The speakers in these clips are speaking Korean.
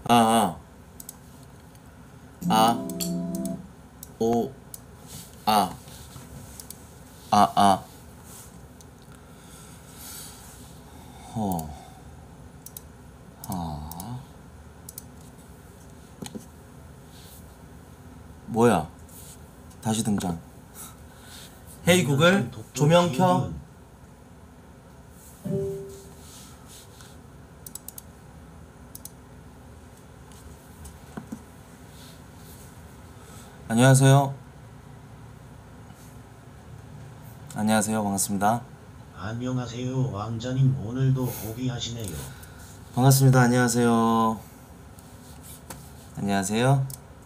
아, 아, 오, 아, 아, 허, 아, 뭐야? 다시 등장. 헤이 구글, 조명 켜. 안녕하세요. 안녕하세요. 반갑습니다. 안녕하세요. 왕자님 오늘도 고귀하시네요. 반갑습니다. 안녕하세요. 안녕하세요.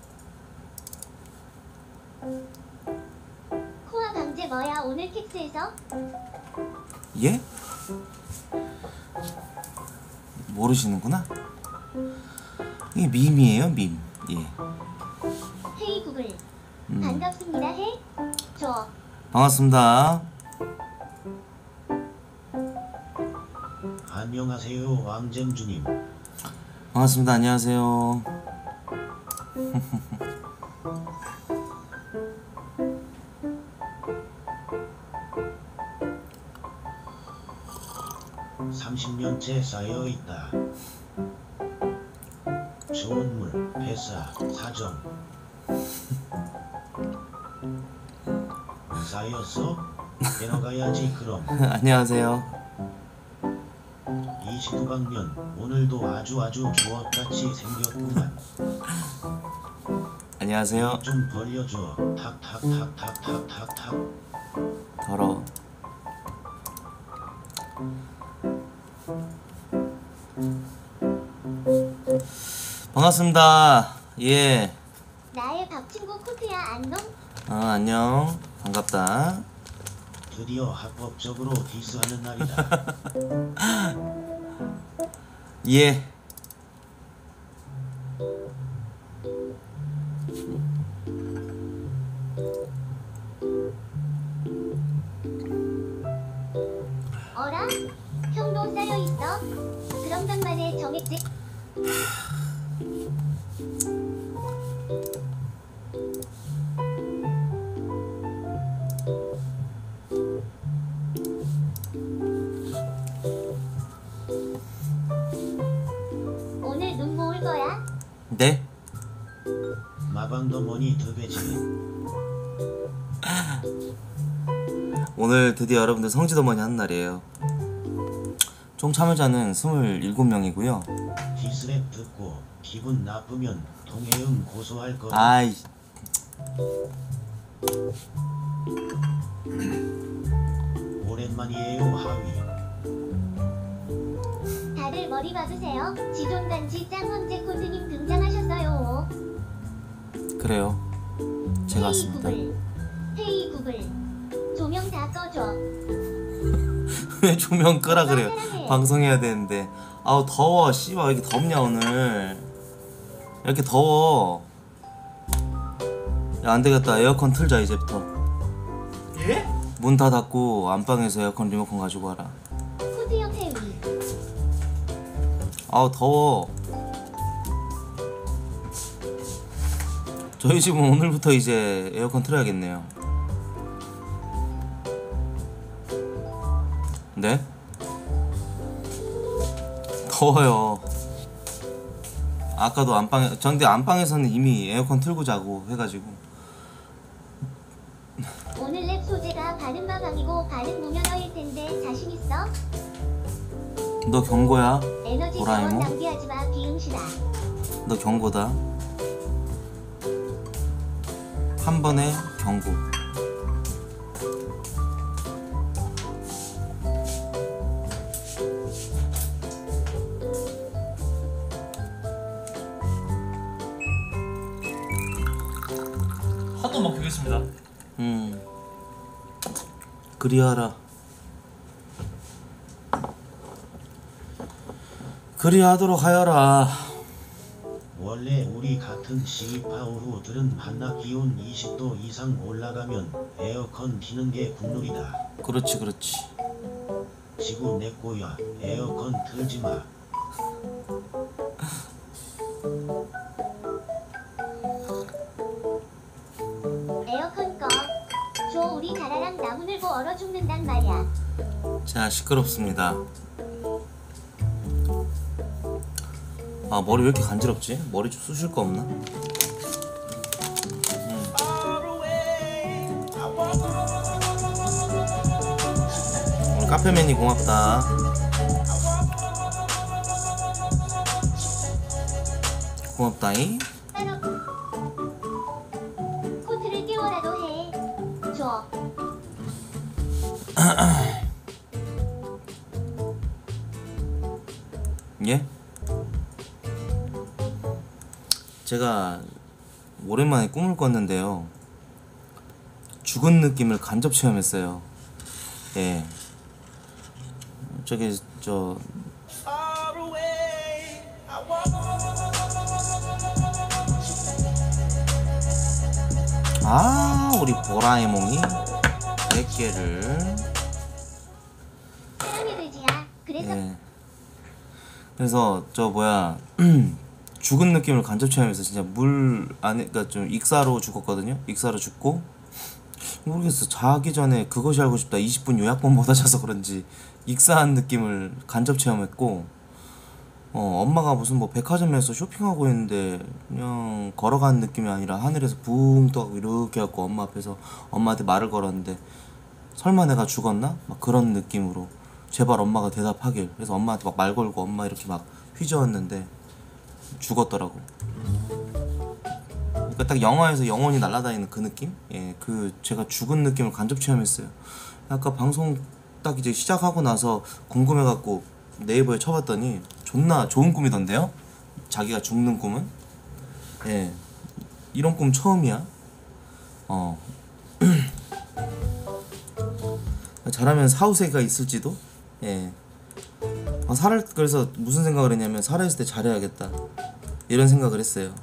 코아 강제 뭐야 오늘 킥스에서? 예? 모르시는구나. 이게 밈이에요, 밈. 예. 헤이 구글 반갑습니다. 해? 줘. 반갑습니다. 안녕하세요. 왕잼주님. 반갑습니다. 안녕하세요. (30년째) 쌓여있다. 좋은 물, 회사, 사정 쌓였어? 데려가야지 그럼. 안녕하세요. 29강면 오늘도 아주 주엇같이 생겼구만. 안녕하세요. 좀 벌려줘. 탁탁탁탁탁탁탁. 더러워. 반갑습니다. 예. 나의 박친구 코트야 안녕? 안녕. 반갑다. 드디어 합법적으로 디스하는 날이다. 예. 어라? 형도 쌓여있어? 그럼 간만에 정했지? 오늘 눈 모을 거야? 네? 마방더머니 드베지는 오늘 드디어 여러분들 성지도머니 하는 날이에요. 총 참여자는 27명이고요. 디스랩 듣고 기분 나쁘면 동해응 고소할 거다. 아이. 오랜만이에요 하위. 다들 머리 봐주세요. 지존단지 짱언제 코드님 등장하셨어요. 그래요. 제가 왔습니다. 헤이 구글 조명 다 꺼줘. 왜 조명 끄라 그래요? 방송해야 되는데. 아우 더워. 씨발 왜 이렇게 덥냐 오늘. 이렇게 더워. 야 안되겠다. 에어컨 틀자 이제부터. 예? 문 다 닫고 안방에서 에어컨 리모컨 가지고 와라. 코드형 해위. 아우 더워. 저희 집은 오늘부터 이제 에어컨 틀어야겠네요. 네? 더워요. 아까도 안방에 근데 안방에서는 이미 에어컨 틀고 자고 해가지고. 오늘 랩 소재가 바른 마방이고 바른 무면허일 텐데 자신 있어? 너 경고야. 에너지 도라에몽? 자원 낭비하지 마 비응신아. 너 경고다. 한 번의 경고. 한번 먹겠습니다. 그리하라. 그리하도록 하여라. 원래 우리 같은 시파오후들은 한낮 기온 20도 이상 올라가면 에어컨 키는 게 국룰이다. 그렇지 그렇지. 지구 내 꼬야. 에어컨 틀지 마. 씹는단 말이야. 자, 시끄럽습니다. 아, 머리 왜 이렇게 간지럽지? 머리 좀 쑤실 거 없나? 오늘 카페맨이 고맙다. 고맙다잉. 따로 코트를 띄워라도 해. 줘. 예? 제가 오랜만에 꿈을 꿨는데요. 죽은 느낌을 간접 체험했어요. 예. 저기 저 우리 보라에몽이 100개를 사랑의 돼지야. 그래서 예. 그래서 저 뭐야 죽은 느낌을 간접 체험해서 진짜 물 안에 그러니까 좀 익사로 죽었거든요. 익사로 죽고 모르겠어. 자기 전에 그것이 알고 싶다 20분 요약본 못 하셔서 그런지 익사한 느낌을 간접 체험했고 엄마가 무슨 뭐 백화점에서 쇼핑하고 있는데 그냥 걸어가는 느낌이 아니라 하늘에서 붕 떠가고 이렇게 갖고 엄마 앞에서 엄마한테 말을 걸었는데 설마 내가 죽었나? 막 그런 느낌으로 제발 엄마가 대답하길. 그래서 엄마한테 막 말 걸고 엄마 이렇게 막 휘저었는데 죽었더라고. 그러니까 딱 영화에서 영혼이 날아다니는 그 느낌? 예, 그 제가 죽은 느낌을 간접 체험했어요. 아까 방송 딱 이제 시작하고 나서 궁금해갖고 네이버에 쳐봤더니 존나 좋은 꿈이던데요? 자기가 죽는 꿈은? 예, 이런 꿈 처음이야. 잘하면 사후세가 있을지도? 예. 그래서 무슨 생각을 했냐면 살아있을 때 잘해야겠다 이런 생각을 했어요.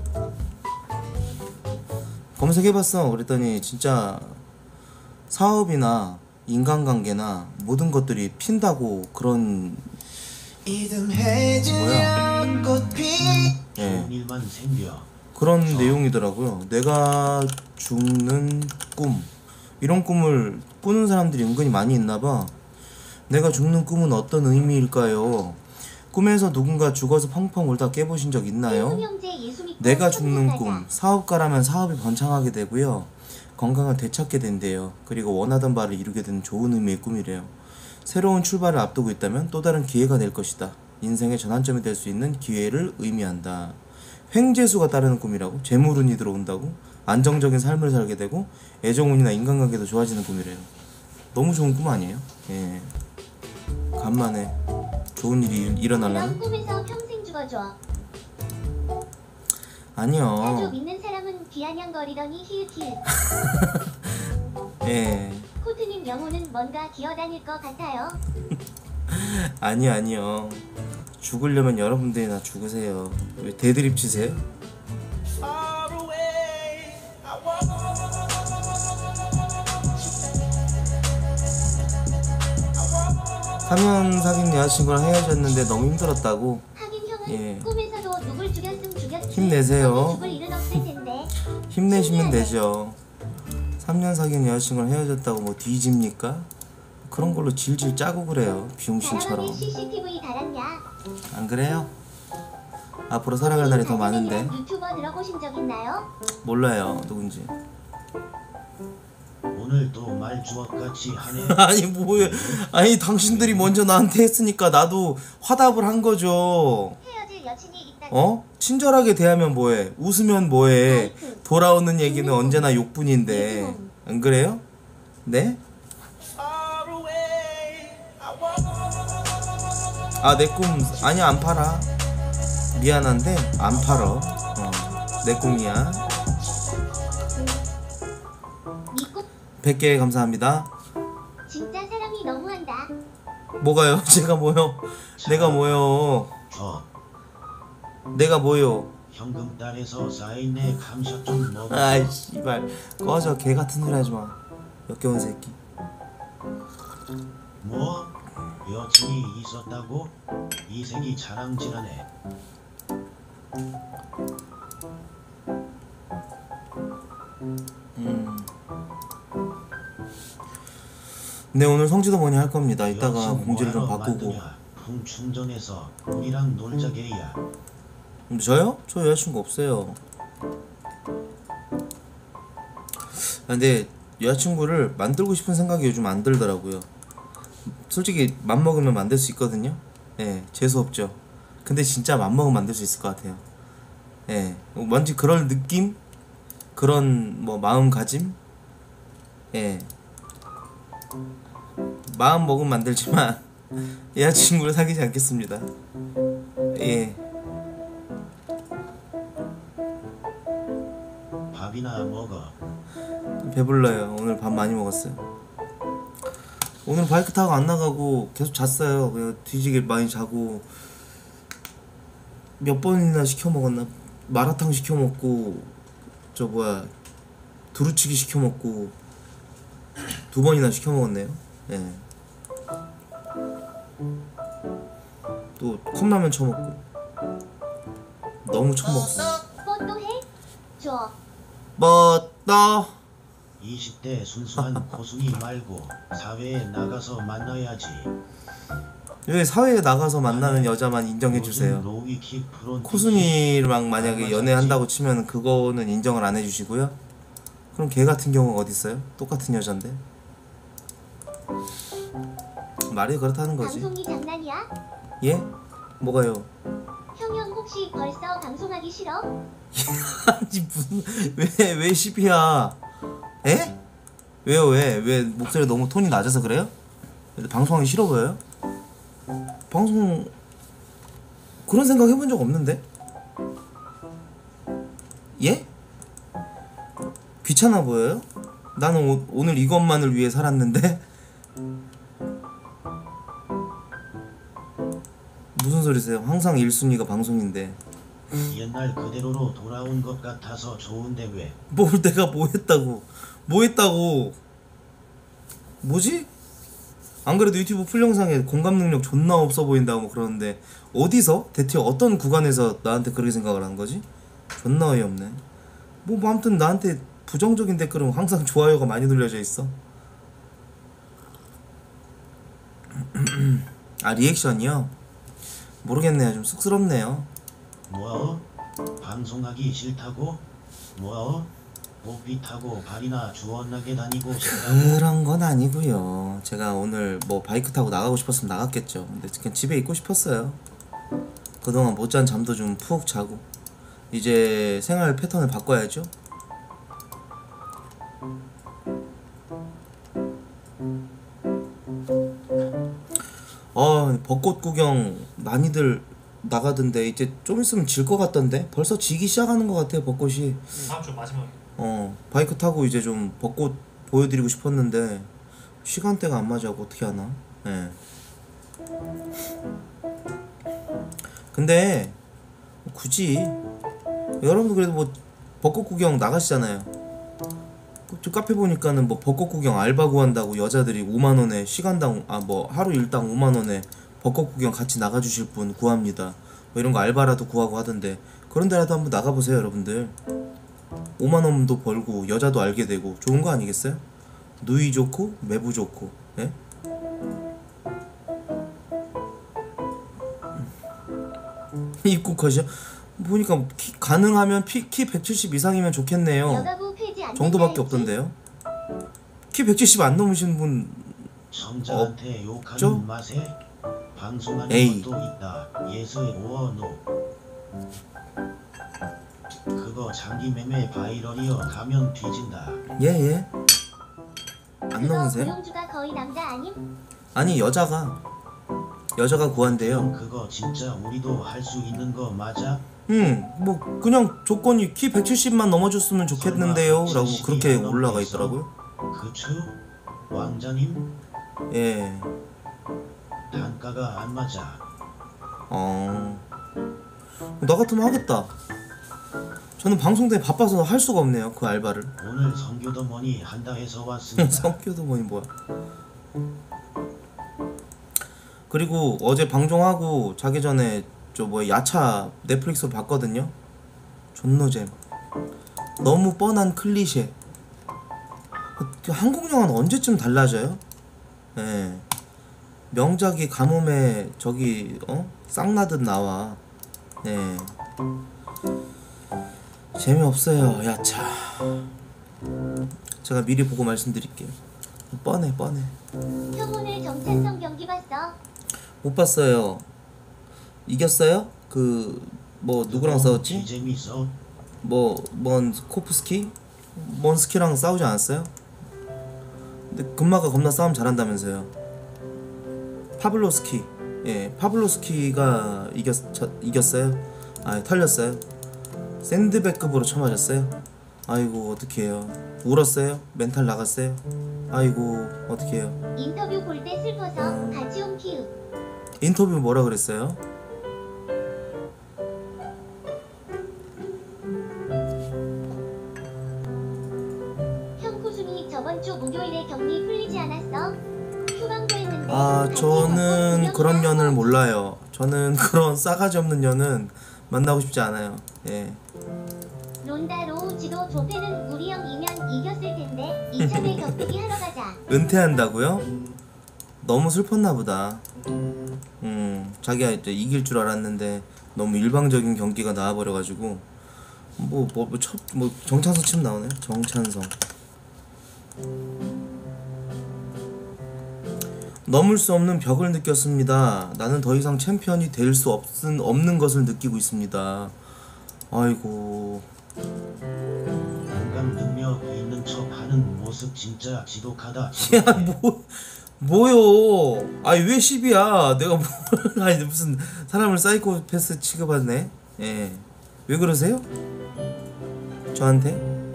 검색해봤어. 그랬더니 진짜 사업이나 인간관계나 모든 것들이 핀다고 그런 뭐야 좋은 일만 생겨. 그런 내용이더라고요. 내가 죽는 꿈 이런 꿈을 꾸는 사람들이 은근히 많이 있나봐. 내가 죽는 꿈은 어떤 의미일까요? 꿈에서 누군가 죽어서 펑펑 울다 깨보신 적 있나요? 내가 죽는 꿈, 사업가라면 사업이 번창하게 되고요. 건강을 되찾게 된대요. 그리고 원하던 바를 이루게 되는 좋은 의미의 꿈이래요. 새로운 출발을 앞두고 있다면 또 다른 기회가 될 것이다. 인생의 전환점이 될 수 있는 기회를 의미한다. 횡재수가 따르는 꿈이라고? 재물운이 들어온다고? 안정적인 삶을 살게 되고 애정운이나 인간관계도 좋아지는 꿈이래요. 너무 좋은 꿈 아니에요? 예. 간만에 좋은 일이 일어나려나? 그럼 꿈에서 평생 죽어줘. 자주 아니요. 믿는 사람은 비아냥거리더니 히읗히읗. 예. 코트님 영혼은 뭔가 기어다닐 것 같아요. 아니요. 죽으려면 여러분들이나 죽으세요. 왜 대드립 치세요? 사년 사귄 여자친구랑 헤어졌는데 너무 힘들었다고. 하긴 형은 예. 꿈에서도 누굴 죽였음 죽였지. 힘내세요. 너무 죽을 일은 없을 텐데. 힘내시면 되죠. 3년 사귄 여자친구랑 헤어졌다고 뭐 뒤집니까? 그런 걸로 질질 짜고 그래요. 비용신처럼. 사랑하는 CCTV 달았냐? 안 그래요? 앞으로 살아갈 날이 더 많은데. 유튜버 들어보신 적 있나요? 몰라요 누군지. 오늘도 말주옥같이 하네. 아니 뭐예요? 아니 당신들이 먼저 나한테 했으니까 나도 화답을 한 거죠. 헤어질 여친이 있다. 친절하게 대하면 뭐해? 웃으면 뭐해? 돌아오는 얘기는 언제나 욕뿐인데. 안 그래요? 네? 아, 내 꿈 아니야, 안 팔아. 미안한데 안 팔어. 내 꿈이야. 네 꿈 100개 감사합니다. 진짜 사람이 너무한다. 뭐가요? 제가 뭐요? 내가 뭐요? 내가 뭐요? 현금 딸에서 사인의 감샷 좀 먹어. 아이 씨발 꺼져. 개 같은 소리 하지 마. 역겨운 새끼. 뭐? 여친이 있었다고? 이 새끼 자랑질하네. 네, 오늘 성지도 뭐니 할 겁니다. 이따가 여친 공지를 좀 뭐하러 바꾸고. 만드냐? 풍충전에서 우리랑 놀자게야. 근데 저요? 저 여자친구 없어요. 근데 여자친구를 만들고 싶은 생각이 요즘 안 들더라고요. 솔직히 맘먹으면 만들 수 있거든요. 예, 재수없죠. 근데 진짜 맘먹으면 만들 수 있을 것 같아요. 예, 뭔지 그런 느낌? 그런 뭐 마음가짐? 예, 마음 먹으면 만들지만 여자친구를 사귀지 않겠습니다. 예. 밥이나 먹어. 배불러요. 오늘 밥 많이 먹었어요. 오늘 바이크 타고 안 나가고 계속 잤어요. 그냥 뒤지게 많이 자고 몇 번이나 시켜 먹었나? 마라탕 시켜 먹고 저 뭐야 두루치기 시켜 먹고 2번이나 시켜 먹었네요. 예. 또 컵라면 처먹고 너무 처먹었어. 뽀또 해? 줘. 뭐또 20대 순수한 고순이 말고 사회에 나가서 만나야지. 왜 사회에 나가서 만나는 여자만 인정해 주세요. 로이킥 프론트 코순이랑 만약에 연애한다고 치면 그거는 인정을 안 해주시고요. 그럼 걔 같은 경우가 어디 있어요? 똑같은 여잔데. 말이 그렇다는 거지. 방송이 장난이야? 예? 뭐가요? 형형 혹시 벌써 방송하기 싫어? 아니 무슨 왜 시비야? 에? 왜요 왜 목소리 너무 톤이 낮아서 그래요? 방송하기 싫어 보여요? 방송 그런 생각 해본 적 없는데? 예? 귀찮아 보여요? 나는 오늘 이것만을 위해 살았는데? 무슨 소리세요? 항상 1순위가 방송인데 옛날 그대로로 돌아온 것 같아서 좋은데 왜? 뭘 내가 뭐 했다고 뭐지? 안 그래도 유튜브 풀 영상에 공감 능력 존나 없어 보인다고 뭐 그러는데 어디서? 대체 어떤 구간에서 나한테 그렇게 생각을 한 거지? 존나 어이없네. 뭐 아무튼 나한테 부정적인 댓글은 항상 좋아요가 많이 눌려져 있어. 아 리액션이요? 모르겠네요. 좀 쑥스럽네요. 뭐? 방송하기 싫다고? 뭐? 뽀삐 타고 발이나 주워나게 다니고 싶다고? 그런 건 아니고요. 제가 오늘 뭐 바이크 타고 나가고 싶었으면 나갔겠죠. 근데 그냥 집에 있고 싶었어요. 그동안 못잔 잠도 좀 푹 자고 이제 생활 패턴을 바꿔야죠. 벚꽃 구경 많이들 나가던데 이제 좀 있으면 질 것 같던데 벌써 지기 시작하는 것 같아요 벚꽃이. 다음 주 마지막에. 바이크 타고 이제 좀 벚꽃 보여드리고 싶었는데 시간대가 안 맞아고 어떻게 하나. 예. 근데 굳이 여러분도 그래도 뭐 벚꽃 구경 나가시잖아요. 저 카페 보니까는 뭐 벚꽃 구경 알바 구한다고 여자들이 5만원에 시간당 뭐 하루 일당 5만원에 벚꽃 구경 같이 나가주실 분 구합니다. 뭐 이런 거 알바라도 구하고 하던데 그런 데라도 한번 나가보세요 여러분들. 5만원도 벌고 여자도 알게 되고 좋은 거 아니겠어요? 누이 좋고 매부 좋고. 예? 입국컷이요? 보니까 가능하면 키 170 이상이면 좋겠네요. 여가부 폐지 안 정도밖에 된다 없던데요. 키 170 안 넘으신 분 청자한테 욕하는 없죠? 맛에 방송하는 에이. 것도 있다. 예스 오어 노. 그거 장기 매매 바이럴이어 가면 뒤진다. 예예. 안 그거 넘으세요? 고용주가 거의 남자 아님? 아니 여자가 구한대요. 그거 진짜 우리도 할 수 있는 거 맞아? 뭐 그냥 조건이 키 170만 넘어줬으면 좋겠는데요 라고 그렇게 올라가 있더라고요. 그쵸? 왕자님? 예. 단가가 안 맞아. 나 같으면 하겠다. 저는 방송 때문에 바빠서 할 수가 없네요 그 알바를. 오늘 성교도머니 한다 해서 왔습니다. 성교도 뭐니 뭐야. 그리고 어제 방송하고 자기 전에 저 뭐 야차 넷플릭스로 봤거든요. 존노잼. 너무 뻔한 클리셰. 한국 영화는 언제쯤 달라져요? 예. 명작이 가뭄에 저기 쌍나듯 나와. 예. 재미없어요 야차. 제가 미리 보고 말씀드릴게요. 뻔해. 형 오늘 정찬성 경기 봤어? 못 봤어요. 이겼어요? 그 뭐 누구랑 싸웠지? 재밌어. 뭔 코프스키? 뭔 스키랑 싸우지 않았어요? 근데 금마가 겁나 싸움 잘한다면서요. 파블로스키. 예, 파블로스키가 이겼어요? 아, 털렸어요? 샌드백급으로 쳐맞았어요? 아이고 어떡해요. 울었어요? 멘탈 나갔어요? 아이고 어떡해요. 인터뷰 볼 때 슬퍼서 같이 온 키읔. 인터뷰 뭐라 그랬어요? 형 코순이 저번 주 목요일에 격리 풀리지 않았어? 휴방도 했는데 아, 같이 저는 먹고 그런 구경이나 년을 하고. 몰라요. 저는 그런 싸가지 없는 년은 만나고 싶지 않아요. 예. 론다로 지도 조패는 우리 형이면 이겼을 텐데 이참에 격투기 하러 가자. 은퇴한다고요? 너무 슬펐나 보다. 자기가 이제 이길 줄 알았는데 너무 일방적인 경기가 나와버려가지고 뭐 정찬성 치면 나오네. 정찬성. 넘을 수 없는 벽을 느꼈습니다. 나는 더 이상 챔피언이 될 수 없는 것을 느끼고 있습니다. 아이고. 공감 능력 있는 척하는 모습 진짜 지독하다. 야, 지독해. 뭐요? 아니 왜 10이야? 내가 아니 무슨 사람을 사이코패스 취급하네? 예. 왜 그러세요? 저한테?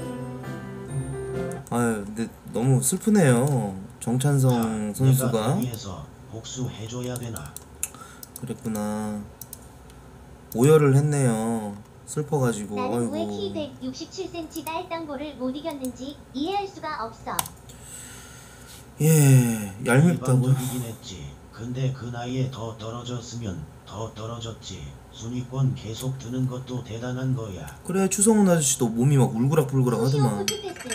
아유, 근데 너무 슬프네요. 정찬성 선수가 내가 위해서 복수해줘야 되나? 그랬구나. 오열을 했네요. 슬퍼가지고. 나는 왜 아이고. 키 167cm 딸땅보를 못 이겼는지 이해할 수가 없어. 예, 얄밉다고요. 일반적이긴 했지. 근데 그 나이에 더 떨어졌으면 더 떨어졌지. 순위권 계속 드는 것도 대단한 거야. 그래, 추성훈 아저씨도 몸이 막 울그락불그락 소시오 하더만. 포트패스.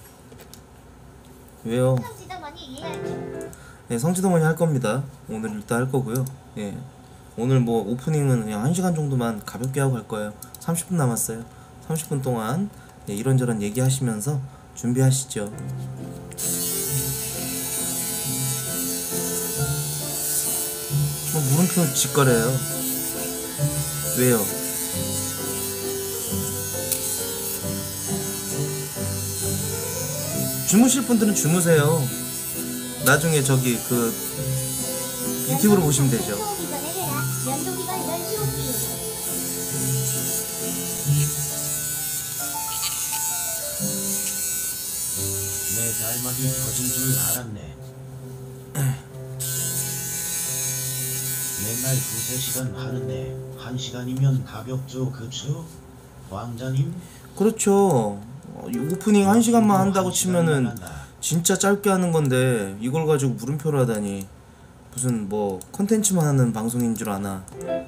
왜요? 성지덕원이 이해할 줄. 예, 성지동원이 할 겁니다. 오늘 일단 할 거고요. 예. 오늘 뭐 오프닝은 그냥 1시간 정도만 가볍게 하고 갈 거예요. 30분 남았어요. 30분 동안 예, 이런저런 얘기하시면서 준비하시죠. 물음표 직거래요. 왜요? 주무실 분들은 주무세요. 나중에 저기 그 유튜브로 보시면 되죠. 오기 전에 해라. 면도기가 이런 쉬웠기. 내 달막이 터진 줄 알았네. 맨날 2-3시간 하는데 1시간이면 가볍죠, 그쵸? 왕자님? 그렇죠. 오프닝 1시간만 한다고 1시간이나 치면은 한다. 진짜 짧게 하는 건데 이걸 가지고 물음표를 하다니 무슨 뭐 컨텐츠만 하는 방송인 줄 아나.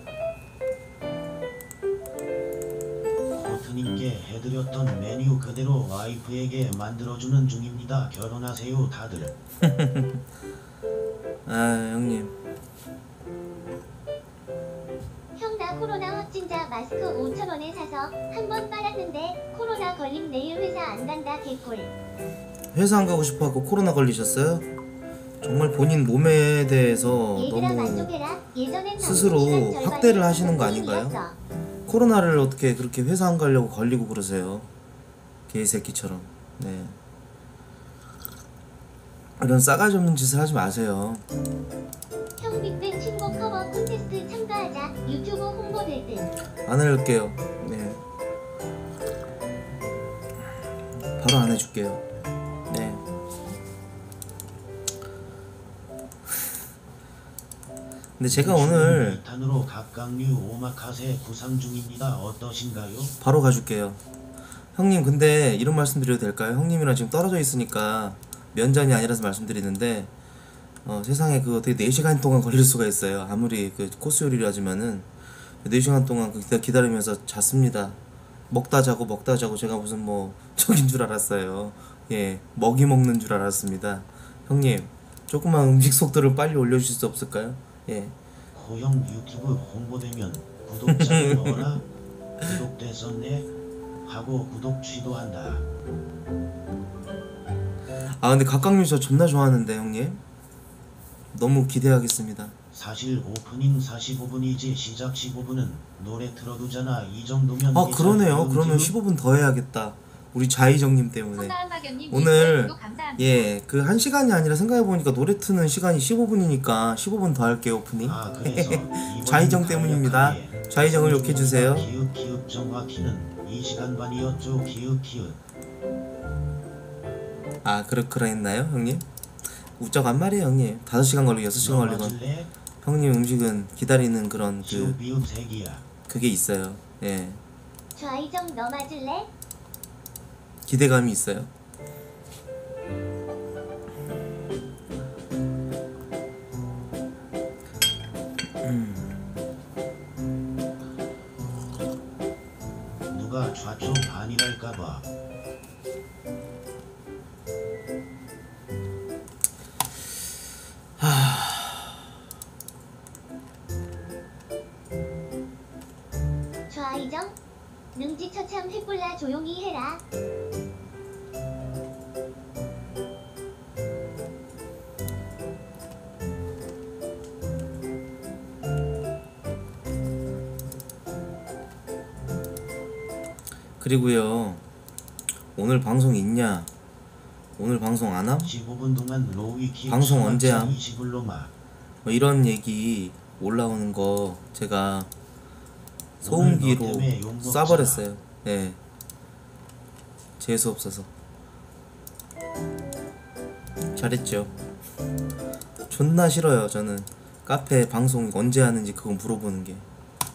코트님께 해드렸던 메뉴 그대로 와이프에게 만들어주는 중입니다. 결혼하세요 다들. 아, 형님. 형 나 코로나 확진자 마스크 5,000원에 사서 한 번 빨았는데 코로나 걸림 내일 회사 안 간다 개꿀. 회사 안 가고 싶어갖고 코로나 걸리셨어요? 정말 본인 몸에 대해서 얘들아 너무 만족해라. 예전엔 스스로 방송 시간 절반이 확대를 하시는 거 방송인이었어. 아닌가요? 코로나를 어떻게 그렇게 회사 안 가려고 걸리고 그러세요? 개새끼처럼. 네. 이런 싸가지 없는 짓을 하지 마세요. 형 빅뱅 친구 커버 콘테스트 참가하자. 유튜브 홍보될 듯. 안 할게요. 네. 바로 안 해줄게요. 네. 근데 제가 오늘 2탄으로 각각류 오마카세 구상 중입니다. 어떠신가요? 바로 가줄게요. 형님, 근데 이런 말씀 드려도 될까요? 형님이랑 지금 떨어져 있으니까 면전이 아니라서 말씀드리는데 세상에 그 어떻게 4시간 동안 걸릴 수가 있어요. 아무리 그 코스 요리라지만은 4시간 동안 기다리면서 잤습니다. 먹다 자고 제가 무슨 뭐 저긴 줄 알았어요. 예, 먹이 먹는 줄 알았습니다. 형님, 조금만 음식 속도를 빨리 올려주실 수 없을까요? 예. 호영 유튜브 홍보되면 구독자를 넣어라. 구독됐었네 하고 구독 취소한다. 아 근데 각각류 저 존나 좋아하는데 형님. 너무 기대하겠습니다. 사실 오프닝 45분이지 시작 15분은 노래 틀어두잖아. 이 정도면 아 그러네요. 괜찮은 그러면 지금? 15분 더 해야겠다. 우리 자이정님 때문에. 성가한 박연님 오늘 구독 감사합니다. 예, 그 1시간이 아니라 생각해보니까 노래 트는 시간이 15분이니까 15분 더 할게요 오프닝. 아 그래서 이번엔 좌이정 때문입니다. 간략하게 좌이정을 욕해주세요. 기읍 정확히는 2시간 반이었죠. 기읍 아 그랬나요 형님? 우쩍한 말이에요 형님. 5시간 걸리고 6시간 걸리고 맞을래? 형님 음식은 기다리는 그런 기읍 비읍 색이야. 그게 있어요. 예, 좌이정 너 맞을래? 기대감이 있어요. 누가 좌초 반이랄까봐. 좌이정? 능지처참 횃불라 조용히 해라. 그리고요 오늘 방송 있냐? 오늘 방송 안 함? 15분 동안 로위키 방송 언제 함? 20불로마. 뭐 이런 얘기 올라오는 거 제가 소음기로 오늘 너 때문에 욕 먹자. 쏴버렸어요. 예. 재수 없어서. 잘했죠. 존나 싫어요 저는 카페 방송 언제 하는지 그거 물어보는 게.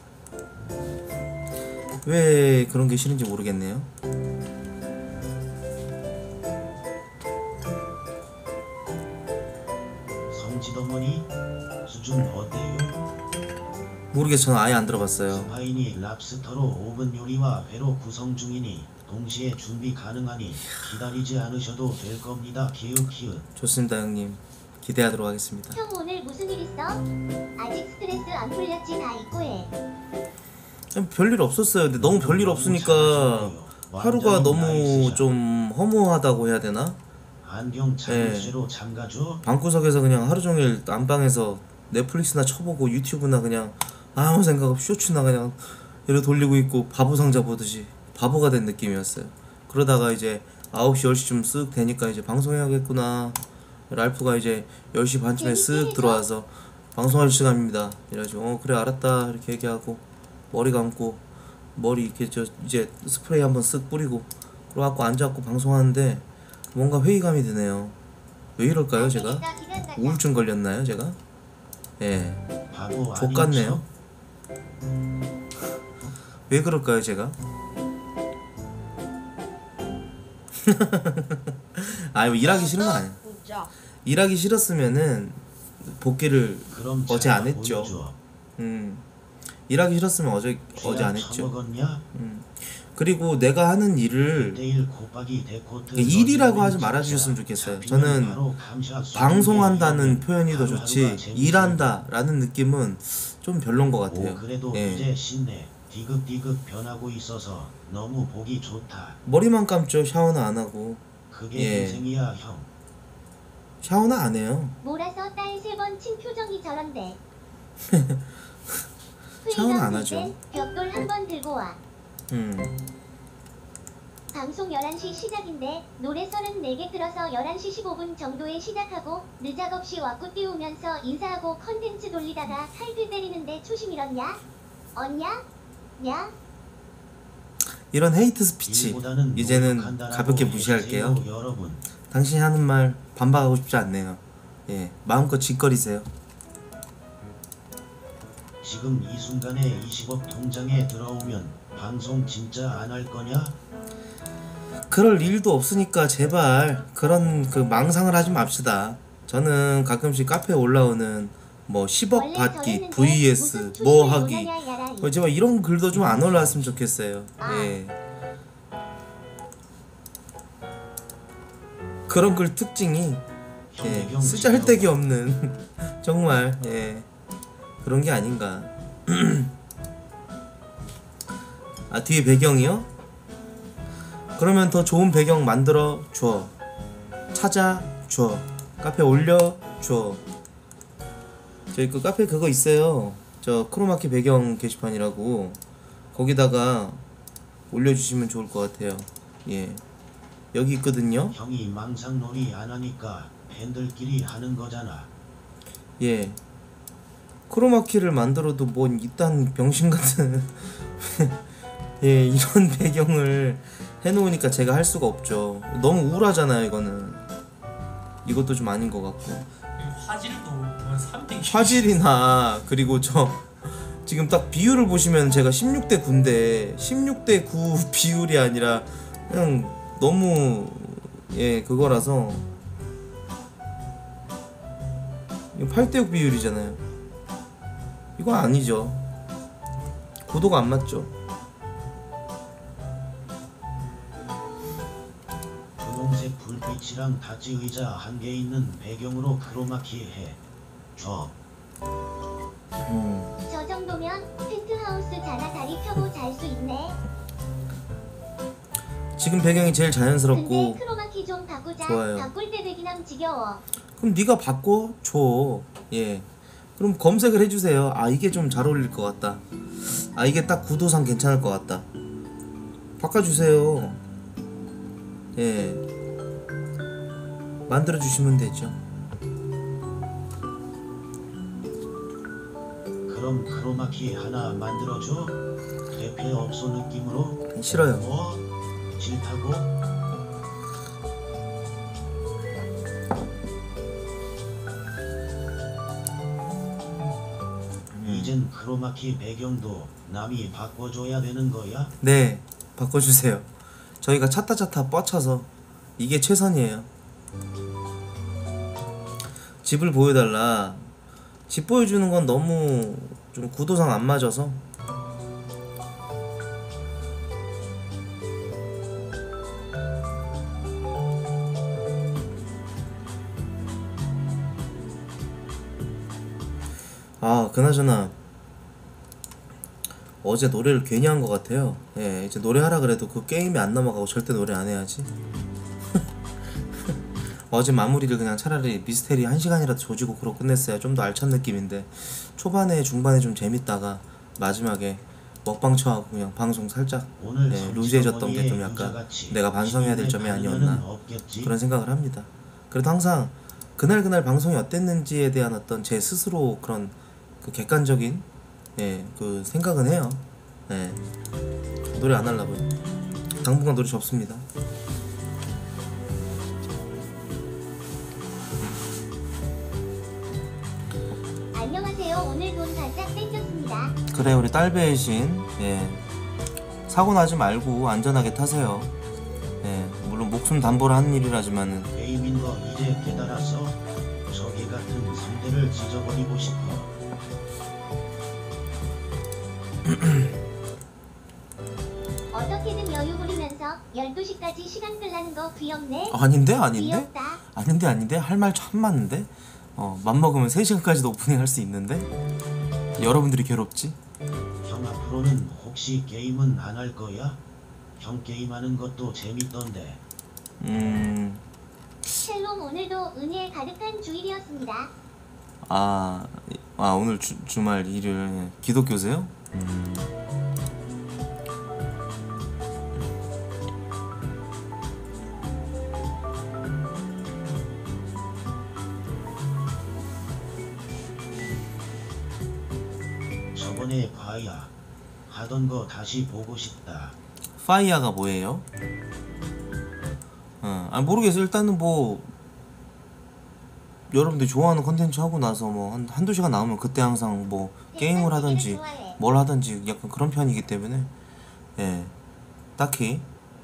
왜 그런 게 싫은지 모르겠네요. 성지덕머니 수준 어때요? 모르겠어. 저는 아예 안 들어봤어요. 스파인이 랍스터로 오븐 요리와 회로 구성 중이니 동시에 준비 가능하니 기다리지 않으셔도 될 겁니다. 기읍 좋습니다 형님. 기대하도록 하겠습니다. 형 오늘 무슨 일 있어? 아직 스트레스 안 풀렸지 다 잊고 해. 별일 없었어요. 근데 너무 별일 없으니까 하루가 너무 좀 허무하다고 해야 되나? 안경 예. 자물쇠로 잠가줘. 방구석에서 그냥 하루 종일 안방에서 넷플릭스나 쳐보고 유튜브나 그냥 아무 생각 없이 쇼츠나 그냥 이렇게 돌리고 있고 바보 상자 보듯이 바보가 된 느낌이었어요. 그러다가 이제 9시 10시쯤 쓱 되니까 이제 방송해야겠구나. 랄프가 이제 10시 반쯤에 쓱 들어와서 방송할 시간입니다. 이래가지고 그래 알았다 이렇게 얘기하고 머리 감고 머리 이렇게 이제 스프레이 한번 쓱 뿌리고 그러갖고 앉아갖고 방송하는데 뭔가 회의감이 드네요. 왜 이럴까요 제가? 우울증 걸렸나요 제가? 예, 바보 족같네요. 왜 그럴까요 제가? 아니 뭐 일하기 싫은 건 아니야. 일하기 싫었으면은 복귀를 그럼 어제 잘 안 했죠. 보여줘. 일하기 싫었으면 어제 안 했죠. 처먹었냐? 그리고 내가 하는 일을 1대1 곱하기 데코트 일이라고 하지 넣어주면 말아주셨으면 진짜 좋겠어요. 잡히면 저는 바로 감샷 쏘는 방송한다는 게 표현이 더 하루하루가 좋지 재밌어요. 일한다라는 느낌은 좀 별론 것 오 같아요. 그래도 예. 이제 신내 디귿디귿 변하고 있어서 너무 보기 좋다. 머리만 감죠. 샤워는 안 하고. 그게 예. 인생이야 형. 샤워는 안 해요. 몰아서 딸 3번 친 표정이 저런데. 샤워는 안 하죠. 벽돌 한 번 들고 와. 방송 11시 시작인데 노래 34개 들어서 11시 15분 정도에 시작하고 늦작없이 왔고 띄우면서 인사하고 컨텐츠 돌리다가 탈퇴 때리는데 초심 잃었냐? 얻냐? 냐? 이런 헤이트 스피치 일보다는 이제는 노력한다라고 가볍게 무시할게요. 해주세요, 여러분. 당신이 하는 말 반박하고 싶지 않네요. 예, 마음껏 짓거리세요. 지금 이 순간에 20억 통장에 들어오면 방송 진짜 안 할 거냐? 그럴 일도 없으니까 제발 그런 그 망상을 하지 맙시다. 저는 가끔씩 카페에 올라오는 뭐 10억 받기 vs 뭐 하기 제발 이런 글도 좀 안 올라왔으면 좋겠어요. 예. 그런 글 특징이 예, 배경 쓰잘데기 없는 정말 예 그런 게 아닌가. 아 뒤에 배경이요? 그러면 더 좋은 배경 만들어 줘. 찾아 줘. 카페 올려 줘. 저희 그 카페 그거 있어요. 저 크로마키 배경 게시판이라고 거기다가 올려주시면 좋을 것 같아요. 예 여기 있거든요. 형이 망상놀이 안 하니까 팬들끼리 하는 거잖아. 예 크로마키를 만들어도 뭔 이딴 병신 같은 예 이런 배경을 해놓으니까 제가 할 수가 없죠. 너무 우울하잖아요 이거는. 이것도 좀 아닌 것 같고 화질도 뭐 360. 화질이나 그리고 저 지금 딱 비율을 보시면 제가 16대 9인데 16대 9 비율이 아니라 그냥 너무 예 그거라서 이거 8대 6 비율이잖아요. 이건 아니죠. 고도가 안 맞죠. 분홍색 불빛이랑 다지 의자 한 개 있는 배경으로 크로마키 해. 줘. 저 정도면 펜트하우스잖아. 다리 펴고 잘 수 있네. 지금 배경이 제일 자연스럽고 근데 크로마키 좀 바꾸자. 좋아요. 바꿀 때 되기남 지겨워. 그럼 네가 바꿔줘. 예 그럼 검색을 해주세요. 아 이게 좀 잘 어울릴 것 같다. 아 이게 딱 구도상 괜찮을 것 같다. 바꿔주세요. 예 만들어주시면 되죠. 그럼 크로마키 하나 만들어줘. 대패 업소 느낌으로. 싫어요. 뭐? 싫다고? 이젠 크로마키 배경도 남이 바꿔줘야 되는 거야? 네 바꿔주세요. 저희가 찾다 뻗쳐서 이게 최선이에요. 집을 보여달라. 집 보여주는 건 너무 좀 구도상 안 맞아서. 아 그나저나 어제 노래를 괜히 한 것 같아요. 예 이제 노래하라 그래도 그 게임이 안 넘어가고 절대 노래 안 해야지. 어제 마무리를 그냥 차라리 미스테리 1시간이라도 조지고 그러고 끝냈어야 좀 더 알찬 느낌인데 초반에 중반에 좀 재밌다가 마지막에 먹방 쳐하고 그냥 방송 살짝 오늘 예, 루즈해졌던 게 좀 약간 내가 반성해야 될 점이 아니었나 그런 생각을 합니다. 그래도 항상 그날 방송이 어땠는지에 대한 어떤 제 스스로 그런 그 객관적인 예, 그 생각은 해요. 예. 노래 안 하려고요. 당분간 노래 접습니다. 안녕하세요. 오늘 돈 바짝 땡겼습니다. 그래 우리 딸배의 신 예. 사고 나지 말고 안전하게 타세요. 예. 물론 목숨 담보로 하는 일이라지만은 게임인 거 이제 깨달았어. 저기 같은 상대를 찢어버리고 싶어. 어떻게든 여유 부리면서 12시까지 시간 끌라는 거 귀엽네. 아닌데 귀엽다. 아닌데 할 말 참 많은데 맘먹으면 3시간까지도 오프닝 할 수 있는데 여러분들이 괴롭지? 형 앞으로는 혹시 게임은 안 할 거야? 형 게임하는 것도 재밌던데. 셀롬 오늘도 은혜 가득한 주일이었습니다. 오늘 주말 일요일 기독교세요? 저번에 파이야 하던 거 다시 보고 싶다. 파이아가 뭐예요? 모르겠어. 일단은 뭐 여러분들이 좋아하는 컨텐츠 하고 나서 뭐 한두 시간 나오면 그때 항상 뭐 게임을 하든지 좋아해. 뭘 하든지 약간 그런 편이기 때문에 예 딱히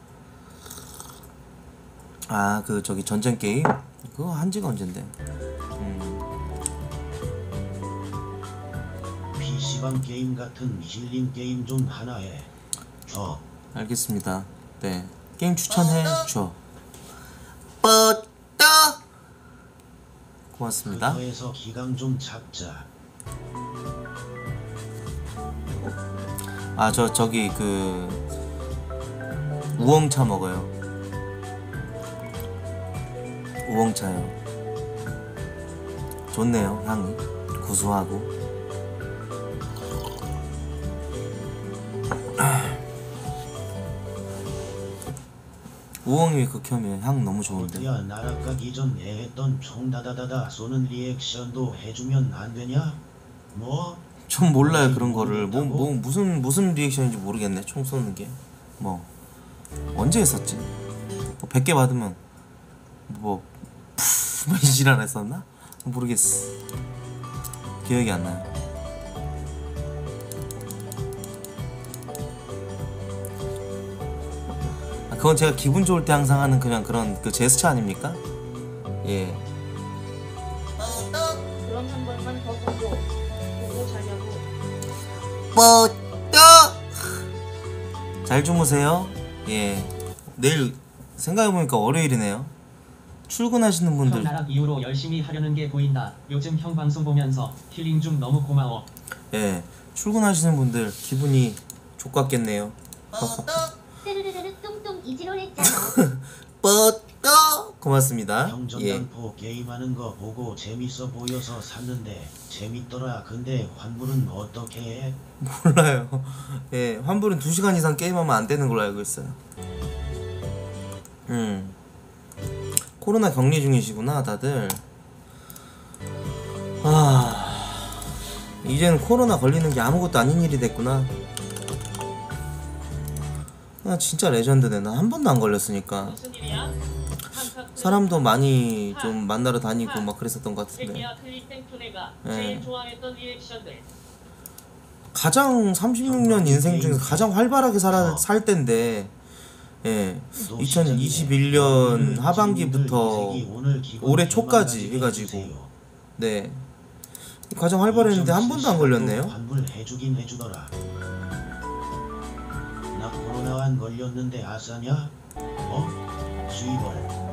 그 저기 전쟁 게임 그거 한 지가 언젠데. PC방 게임 같은 힐링 게임 좀 하나 해. 줘. 알겠습니다. 네 게임 추천해 줘. 뻗다 고맙습니다. 그거에서 기강 좀 잡자. 아, 저기 그 우엉차 먹어요. 우엉차요. 좋네요, 향이 구수하고. 우엉이 극혐이에요. 향 너무 좋은데. 어디야 날아가기 전에 했던 총 다다다다 쏘는 리액션도 해주면 안 되냐? 뭐? 전 몰라요 그런 거를. 무슨 리액션인지 모르겠네. 총 쏘는 게. 뭐 언제 했었지? 뭐 100개 받으면 뭐 이지랄 했었나? 모르겠어. 기억이 안 나요. 그건 제가 기분 좋을 때 항상 하는 그냥 그런 그 제스처 아닙니까? 예. 그럼 한 번만 더 보고 자냐고. 잘 주무세요. 예. 내일 생각해보니까 월요일이네요. 출근하시는 형 분들. 나락 이후로 열심히 하려는 게 보인다. 요즘 형 방송 보면서 힐링 중 너무 고마워. 예. 출근하시는 분들 기분이 좋겠네요. 스르르르르 뚱뚱 이지롤 했잖아. 고맙습니다. 예. 형전당포 게임하는 거 보고 재밌어 보여서 샀는데 재밌더라. 근데 환불은 어떻게 해? 몰라요. 예. 환불은 2시간 이상 게임하면 안 되는 걸로 알고 있어요. 코로나 격리 중이시구나 다들. 이제는 코로나 걸리는 게 아무것도 아닌 일이 됐구나. 나 진짜 레전드네. 나 한 번도 안 걸렸으니까. 무슨 일이야? 사람도 많이 좀 만나러 다니고 막 그랬었던 것 같은데. 새끼야 클릭땡투네가 예. 제일 좋아했던 리액션들. 가장 36년 인생 중에서 가장 활발하게 살 때인데, 예, 2021년 하반기부터 올해 초까지 해가지고, 네, 가장 활발했는데 한 번도 안 걸렸네요. 환불해주긴 해주더라. 나 코로나 안 걸렸는데 아싸냐? 수입을.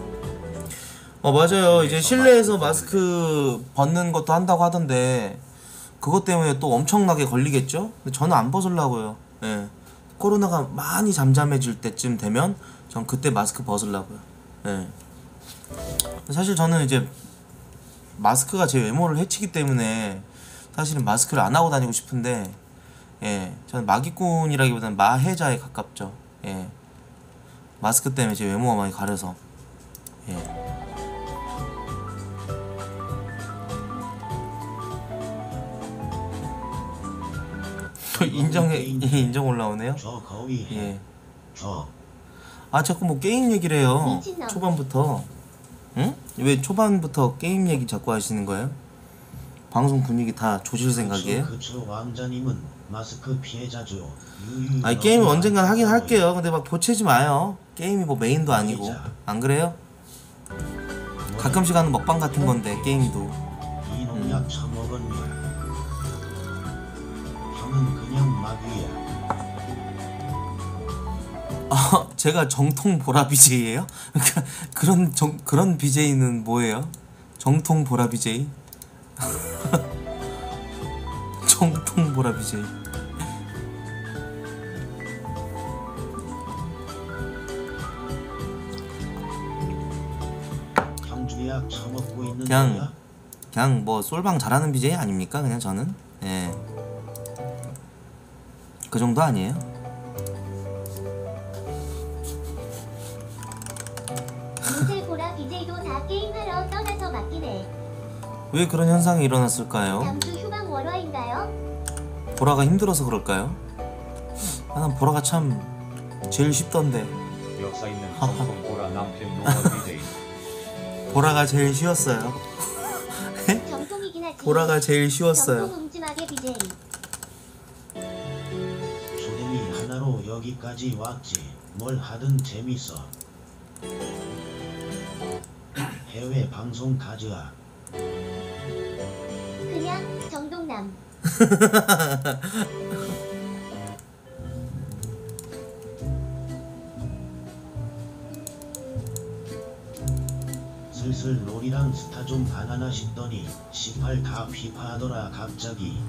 맞아요. 이제 실내에서 마스크 벗는 것도 한다고 하던데 그것 때문에 또 엄청나게 걸리겠죠? 근데 저는 안 벗으려고요. 예. 코로나가 많이 잠잠해질 때쯤 되면 전 그때 마스크 벗으려고요. 예. 사실 저는 이제 마스크가 제 외모를 해치기 때문에 사실은 마스크를 안 하고 다니고 싶은데, 예, 저는 마기꾼이라기보다는 마해자에 가깝죠. 예. 마스크 때문에 제 외모가 많이 가려서. 예. 인정 올라오네요. 저 거위 해. 예. 저. 아, 자꾸 뭐 게임 얘기를 해요. 미친놈. 초반부터. 응? 왜 초반부터 게임 얘기 자꾸 하시는 거예요? 방송 분위기 다 조질 생각이에요? 그쵸 왕자님은 마스크 피해자죠. 아니, 게임을 언젠간 하긴 할게요. 근데 막 보채지 마요. 게임이 뭐 메인도 아니고. 안 그래요? 가끔씩 하는 먹방 같은 건데 게임도. 이 농약 처먹었냐? 형은 그냥 마귀야. 아, 제가 정통 보라 BJ예요? 그런 BJ는 뭐예요? 정통 보라 BJ? 정통 보라 BJ. 형주약 처먹고 있는 그냥 거야? 그냥 뭐 솔방 잘하는 BJ 아닙니까? 그냥 저는. 예. 그 정도 아니에요? 요새 보라 BJ도 다 게임하러 떠나서 맡기네. 왜 그런 현상이 일어났을까요? 잠수 휴방 월화인가요? 보라가 힘들어서 그럴까요? 아, 난 보라가 참 제일 쉽던데. 역사 있는 정통 보라 남편 노원 BJ. 보라가 제일 쉬웠어요. 정통이긴 하지. 보라가 제일 쉬웠어요. 정통 음침하게 BJ. 소dem이 하나로 여기까지 왔지. 뭘 하든 재밌어. 해외 방송 가즈아. 그냥 정동남. 슬슬 롤이랑 스타 좀 하나나 싶더니 18 다 피파하더라 갑자기.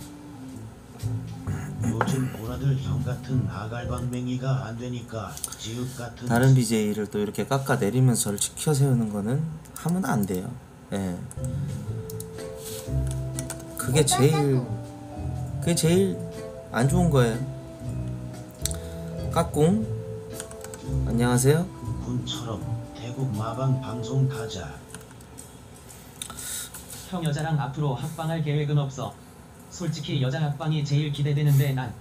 요즘 보라들 형 같은 아갈방맹이가 안 되니까 지읒 같은 다른 BJ를 또 이렇게 깎아 내리면서 저를 지켜 세우는 거는 하면 안 돼요. 예. 그게 제일 안 좋은 거예요. 까꿍 안녕하세요. 군처럼 태국 마방 방송 가자. 형 여자랑 앞으로 합방할 계획은 없어. 솔직히 여자 합방이 제일 기대되는데 난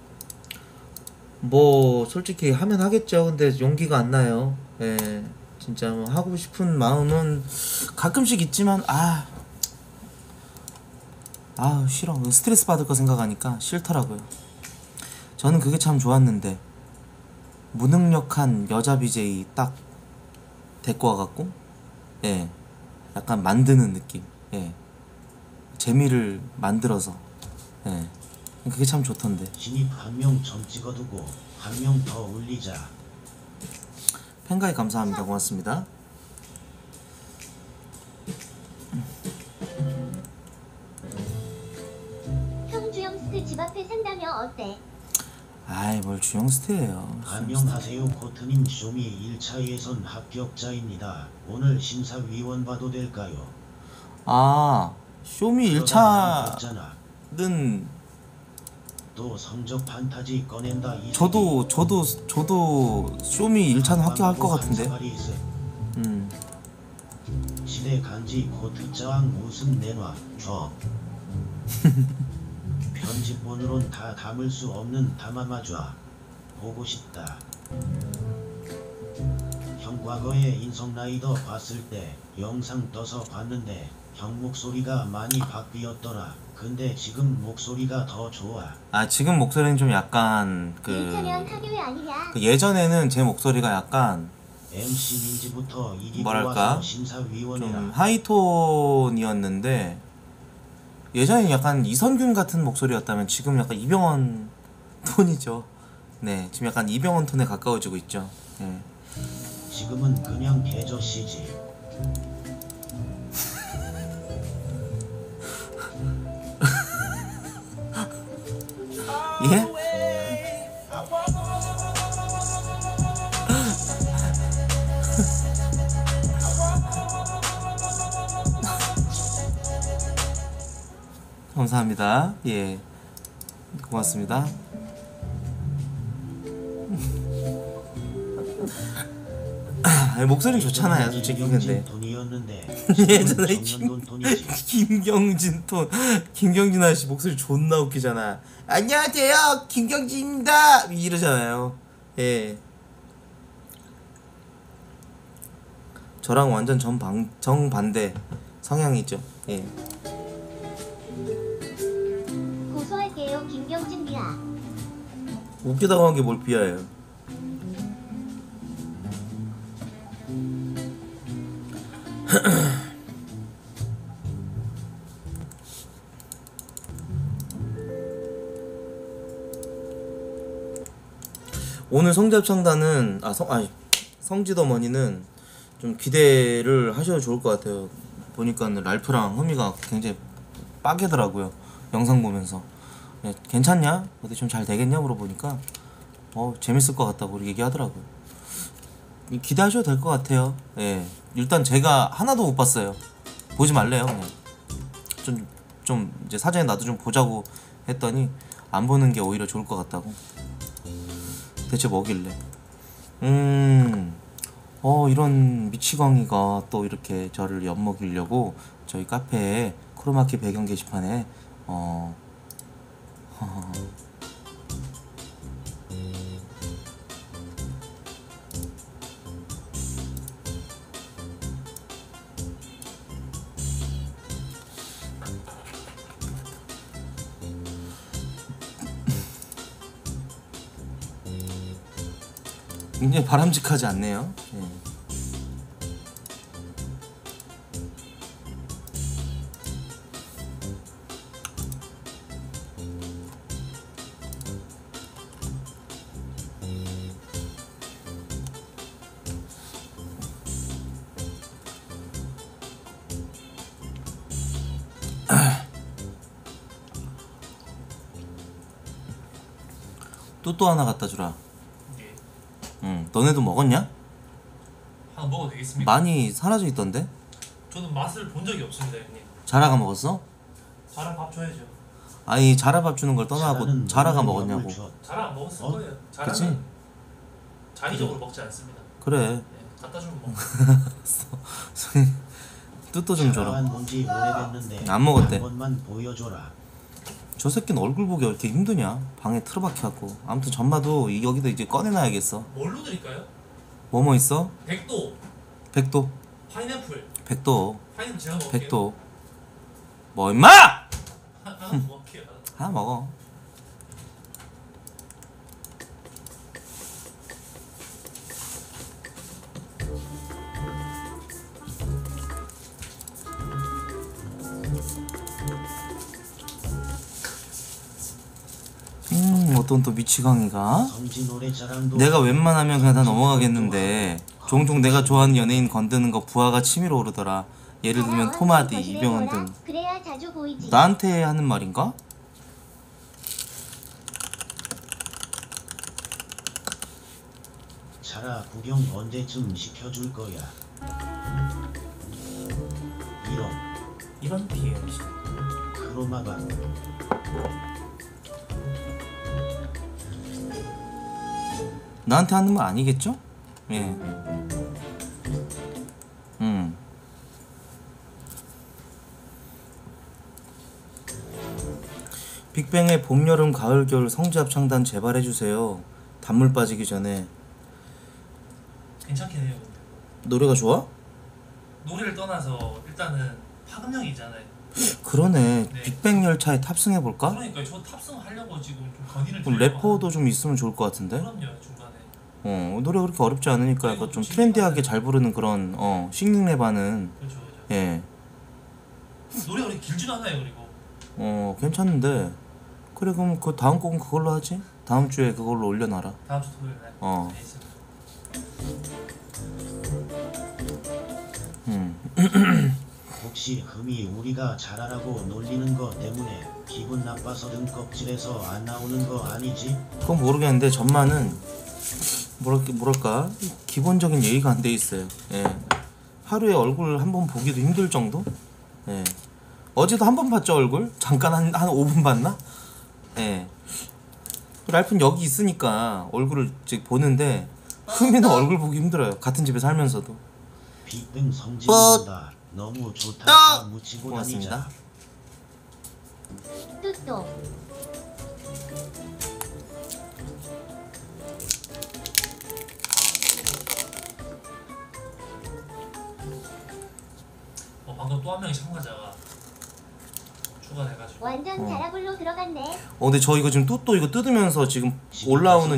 뭐 솔직히 하면 하겠죠. 근데 용기가 안 나요. 예. 진짜 뭐 하고 싶은 마음은 가끔씩 있지만 싫어. 스트레스 받을 거 생각하니까 싫더라고요. 저는 그게 참 좋았는데 무능력한 여자 BJ 딱 데리고 와갖고 예 약간 만드는 느낌. 예 재미를 만들어서 예 그게 참 좋던데. 신입 한 명 전 찍어두고 한 명 더 올리자. 팬가입 감사합니다. 고맙습니다. 형 주영스트 집 앞에 산다며 어때? 아이 뭘 주영스트예요. 안녕하세요 코트님. 쇼미 1차 예선 합격자입니다. 오늘 심사위원 봐도 될까요? 쇼미 그러다 1차는 또 성적 판타지 꺼낸다. 이 저도 쇼미 1차는 합격할 것 같은데. 시대 간지 코트장 웃음 내놔 줘. 편집본으론 다 담을 수 없는 담아마좌. 보고 싶다. 형 과거에 인성라이더 봤을 때 영상 떠서 봤는데 형 목소리가 많이 바뀌었더라. 근데 지금 목소리가 더 좋아. 지금 목소리는 좀 약간 일차면 하교회 아니냐? 예전에는 제 목소리가 약간 MC 민지부터 이기고 뭐랄까? 와서 심사위원이라. 좀 하이톤이었는데 예전에 약간 이선균 같은 목소리였다면 지금 약간 이병헌 톤이죠. 네, 지금 약간 이병헌 톤에 가까워지고 있죠. 네. 지금은 그냥 개저씨지. 예? 감사합니다. 예, 고맙습니다. 목소리 좋잖아요, 솔직히. 근데 돈이었는데 예전에 돈이지. 김경진 아저씨 목소리 존나 웃기잖아. 안녕하세요, 김경진입니다 이러잖아요. 예, 저랑 완전 정반대 성향이죠. 예. 고소할게요 김경진 비하. 웃기다고 한 게 뭘 비하해요. 오늘 성잡창단은 성지더머니는 좀 기대를 하셔도 좋을 것 같아요. 보니까 랄프랑 흐미가 굉장히 빠개더라고요. 영상 보면서. 예, 괜찮냐? 어디 좀 잘 되겠냐 물어보니까 재밌을 것 같다고 얘기하더라고요. 기대하셔도 될 것 같아요. 예, 일단 제가 하나도 못 봤어요. 보지 말래요. 그냥 좀 이제 사전에 나도 좀 보자고 했더니 안 보는 게 오히려 좋을 것 같다고. 대체 뭐길래? 이런 미치광이가 또 이렇게 저를 엿먹이려고 저희 카페에 크로마키 배경 게시판에 굉장히 바람직하지 않네요. 예. 뚜또 하나 갖다 주라. 예. 응. 너네도 먹었냐? 하나 먹어도 되겠습니까? 많이 사라져 있던데? 저는 맛을 본 적이 없습니다, 형님. 자라가 먹었어? 자랑 밥 줘야죠. 아니 자라밥 주는 걸 떠나고 자라는 자라가 먹는 먹었냐고. 영을 줘. 자랑 안 먹었을 어? 거예요. 그치? 자랑은 자의적으로 먹지 않습니다. 그래. 네, 갖다 주면 먹고. 뚜또 좀 줘라. 자라한 뭔지 오래됐는데 안 먹었대. 한 번만 보여줘라. 저 새끼는 얼굴 보기 왜 이렇게 힘드냐? 방에 틀어박혀갖고. 아무튼 전마도 여기다 이제 꺼내놔야겠어. 뭘로 드릴까요? 뭐뭐 있어? 백도, 백도. 파인애플. 백도. 파인애플 제가 먹을게요. 백도. 뭐 임마! 하나 먹을게요. 하나 먹어. 어떤 또 미치광이가 성지 노래 자랑도 내가 웬만하면 그냥 다 넘어가겠는데 종종 내가 좋아하는 연예인 건드는 거 부하가 치밀어 오르더라. 예를 들면 토마디, 이병헌 등. 그래야 자주 보이지. 나한테 하는 말인가? 자라 구경 언제쯤 시켜줄 거야. 이런 비행시. 크로마가 나한테 하는 말 아니겠죠? 예. 빅뱅의 봄, 여름, 가을, 겨울 성지 합창단 제발 해주세요. 단물 빠지기 전에. 괜찮긴 해요. 노래가 좋아? 노래를 떠나서 일단은 파급력이잖아요. 그러네. 네. 빅뱅 열차에 탑승해볼까? 그러니까 저 탑승 하려고 지금 좀 건의를 그럼 드리려고 래퍼도 좀 있으면 좋을 것 같은데? 그럼요, 중간에. 노래 그렇게 어렵지 않으니까 약간 좀 그리고 트렌디하게 잘 부르는 그런 싱링랩 하는 그렇죠, 그렇죠. 예. 노래가 그렇게 길지도 않아요, 그리고. 괜찮은데 그래 그럼 그 다음 곡은 그걸로 하지? 다음 주에 그걸로 올려놔라. 다음 주 토요일 날. 어. 알겠습니다. 혹시 흠이 우리가 잘하라고 놀리는 거 때문에 기분 나빠서 등껍질에서 안 나오는 거 아니지? 그건 모르겠는데 전만은 뭐랄까 기본적인 예의가 안 돼 있어요. 예. 하루에 얼굴 한 번 보기도 힘들 정도? 예. 어제도 한 번 봤죠 얼굴? 잠깐 한 5분 봤나? 예. 랄프는 여기 있으니까 얼굴을 이제 보는데 흠이는 얼굴 보기 힘들어요. 같은 집에 살면서도. 빅뱅 성지는다. 너무 좋다. 다 묻히고 고맙습니다. 다니자. 뚜또. 방금 또 한 명의 참가자가 추가돼가지고. 완전 자라불로 들어갔네. 근데 저 이거 지금 뚜또 이거 뜯으면서 지금 올라오는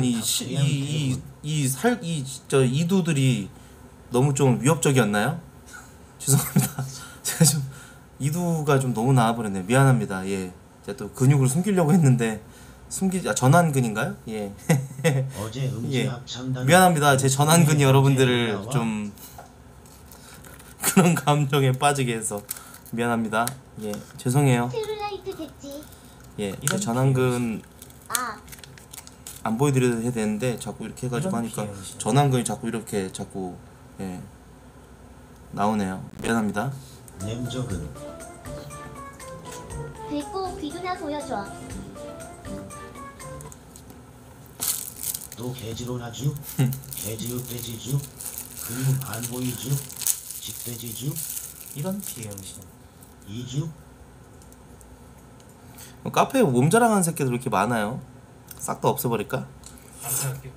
진짜 이두들이 너무 좀 위협적이었나요? 죄송합니다. 제가 좀 이두가 좀 너무 나와버렸네. 미안합니다. 예. 제가 또 근육을 숨기려고 했는데 전완근인가요? 예. 어제 음지 예. 합창단 미안합니다. 제 전완근이 여러분들을 올라와? 좀 그런 감정에 빠지게 해서 미안합니다. 예. 죄송해요. 셀룰라이트겠지. 예. 제 전완근 아, 안 보여드려야 되는데 자꾸 이렇게 해가지고 이런 하니까 비행시. 전완근이 자꾸 이렇게 자꾸 예 나오네요. 미안합니다. 냄적은 됐고 귀두나 보여줘. 또 개지론하죠? 개지읍돼지죠? 근육 안 보이죠? 집돼지죠? 이런 비행시. 이죠? 카페에 몸 자랑하는 새끼들 이렇게 많아요. 싹 다 없애버릴까? 알아서 할게요.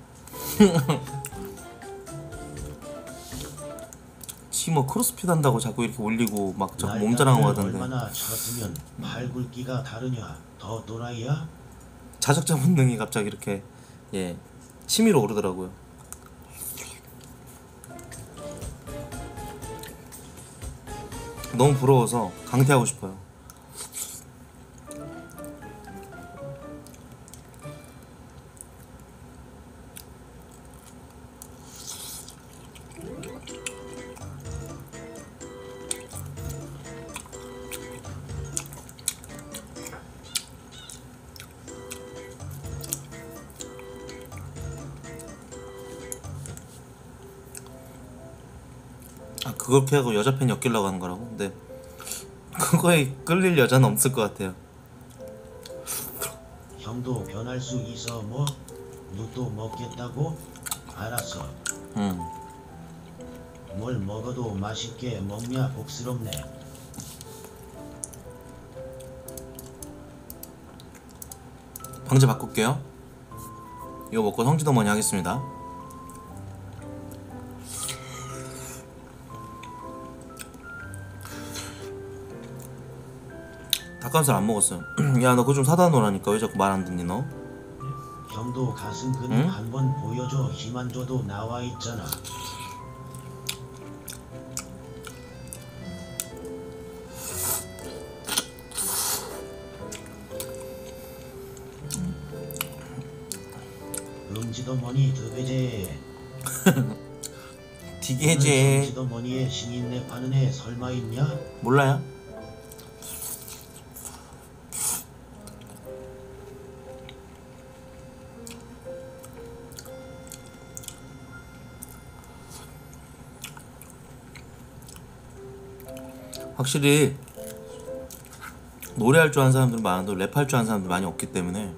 지 뭐 크로스핏 한다고 자꾸 이렇게 올리고 막 자꾸 몸 자랑하고 하던데. 얼마나 쳤으면 팔굵기가 다르냐? 더 또라이야? 자적자 본능이 갑자기 이렇게 예 치밀어 오르더라고요. 너무 부러워서 강퇴하고 싶어요. 아 그렇게 하고 여자 팬 엮이려고 하는 거라고? 근데 그거에 끌릴 여자는 없을 것 같아요. 형도 변할 수 있어 뭐? 누또 먹겠다고? 알았어. 뭘 먹어도 맛있게 먹냐 복스럽네. 방제 바꿀게요. 이거 먹고 성지도머니 하겠습니다. 닭가슴살 안 먹었어요. 야 너 그거 좀 사다 놓으라니까. 왜 자꾸 말 안 듣니 너? 형도 가슴 근육 응? 한번 보여줘. 힘 안 줘도 나와 있잖아. 음지더머니 드베제. 디게제 음지더머니에 신인내 파는 애 설마 있냐? 몰라요? 확실히 노래할 줄 아는 사람들은 많아도 랩할 줄 아는 사람들 많이 없기 때문에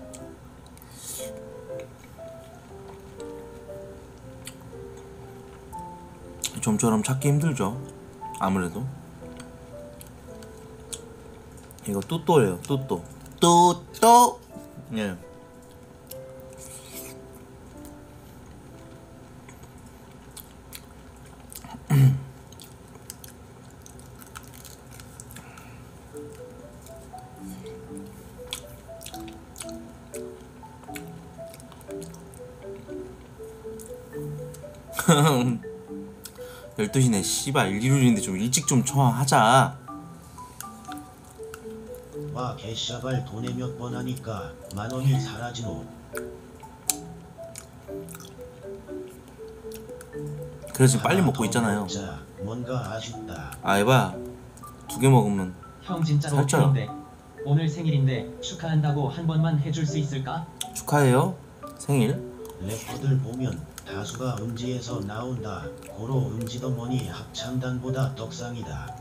좀처럼 찾기 힘들죠. 아무래도 이거 뚜또예요. 뚜또 뚜또. 예. 열두 시네 씨발 일요일인데 좀 일찍 좀 하자. 와 개샤발 돈에 몇 번 하니까 10,000원이 사라지노. 그래서 지금 빨리 하나 먹고 더 있잖아요. 먹자. 뭔가 아쉽다. 아 에바 2개 먹으면 형 진짜로 살쪄요. 팬인데 오늘 생일인데 축하한다고 한 번만 해줄 수 있을까? 축하해요 생일. 래퍼들 보면 다수가 음지에서 나온다. 고로 음지더머니 합창단보다 떡상이다.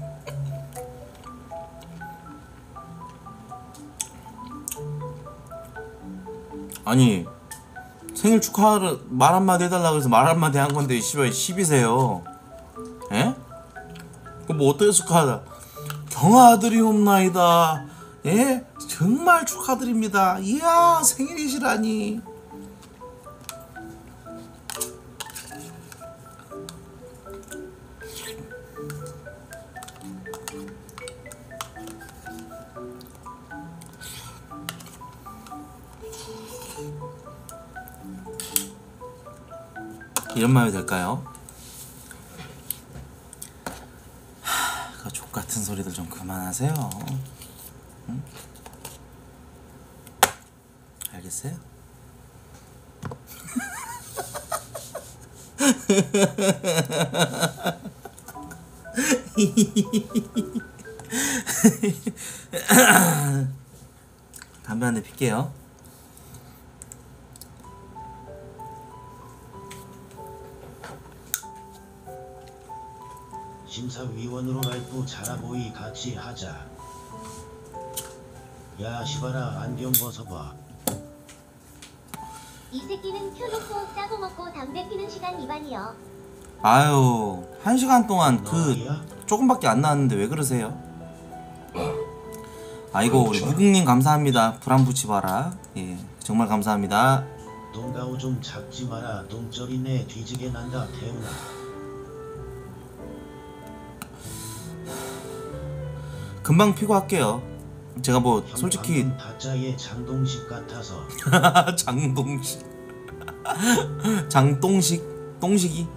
아니 생일 축하를 말 한마디 해달라 그래서 말 한마디 한 건데 씨발 10이세요. 에? 그럼 뭐 어떻게 축하하다. 경아들이옵나이다. 예? 정말 축하드립니다. 이야 생일이시라니. 이런 말이 될까요? 그 족같은 소리들 좀 그만하세요. 응? 알겠어요? 담배 한 대 필게요. 심사위원으로 랄프 자라보이 같이 하자. 야 시바라 안경 벗어봐. 이 새끼는 켜놓고 싸고 먹고 담배 피는 시간 이반이요. 아유 1시간 동안 그 너야? 조금밖에 안 나왔는데 왜 그러세요? 아이고 우리 무국님 감사합니다. 불안 붙이 봐라. 예 정말 감사합니다. 동가오 좀 잡지 마라. 동절이네 뒤지게 난다 태우나. 금방 피고 할게요. 제가 뭐 형 솔직히 방금 타짜의 장동식 같아서. 장동식 장동식 똥식이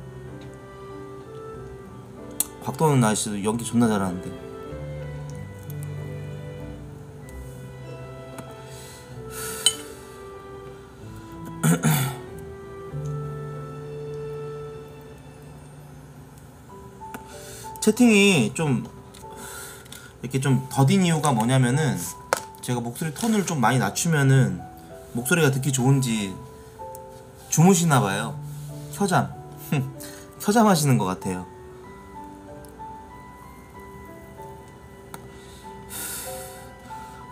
곽도원 아저씨도 연기 존나 잘하는데. 채팅이 좀 이렇게 좀 더딘 이유가 뭐냐면은 제가 목소리 톤을 좀 많이 낮추면은 목소리가 듣기 좋은지 주무시나봐요. 켜잠 켜잠 하시는 것 같아요.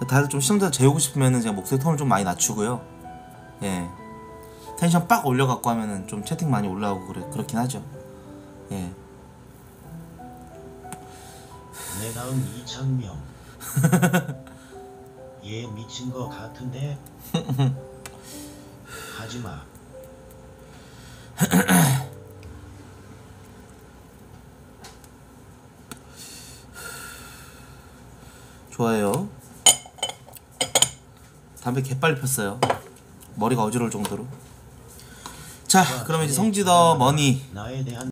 다들 좀 시청자 재우고 싶으면은 제가 목소리 톤을 좀 많이 낮추고요. 예. 텐션 빡 올려갖고 하면은 좀 채팅 많이 올라오고 그렇긴 하죠. 예. 내 다음 이창명. 얘 미친 거 같은데? 하지마. 좋아요. 담배 개빨리 폈어요. 머리가 어지러울 정도로. 자, 그러면 이제 성지더 머니 나에 대한